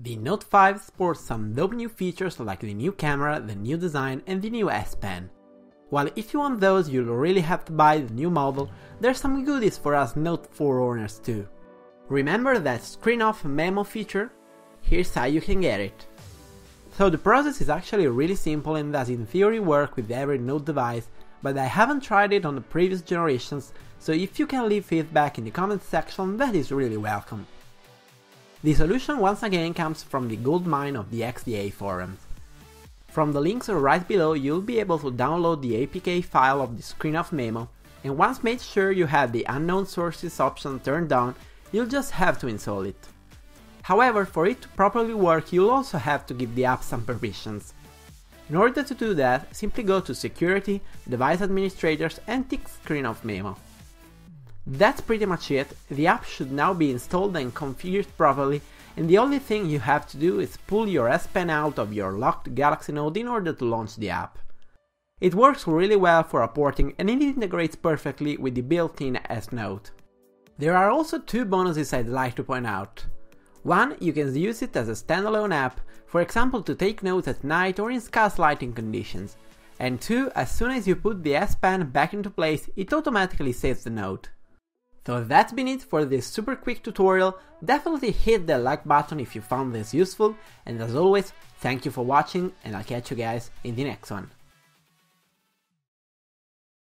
The Note 5 sports some dope new features like the new camera, the new design and the new S Pen. While if you want those you'll really have to buy the new model, there's some goodies for us Note 4 owners too. Remember that Screen-Off Memo feature? Here's how you can get it. So the process is actually really simple and does in theory work with every Note device, but I haven't tried it on the previous generations, so if you can leave feedback in the comments section, that is really welcome. The solution once again comes from the goldmine of the XDA forums. From the links right below you'll be able to download the APK file of the Screen-Off Memo, and once made sure you have the unknown sources option turned on, you'll just have to install it. However, for it to properly work you'll also have to give the app some permissions. In order to do that, simply go to Security, Device Administrators and tick Screen-Off Memo. That's pretty much it. The app should now be installed and configured properly, and the only thing you have to do is pull your S Pen out of your locked Galaxy Note in order to launch the app. It works really well for porting and it integrates perfectly with the built-in S Note. There are also two bonuses I'd like to point out. One, you can use it as a standalone app, for example to take notes at night or in scarce lighting conditions. And two, as soon as you put the S Pen back into place, it automatically saves the note. So that's been it for this super quick tutorial. Definitely hit the like button if you found this useful, and as always, thank you for watching and I'll catch you guys in the next one.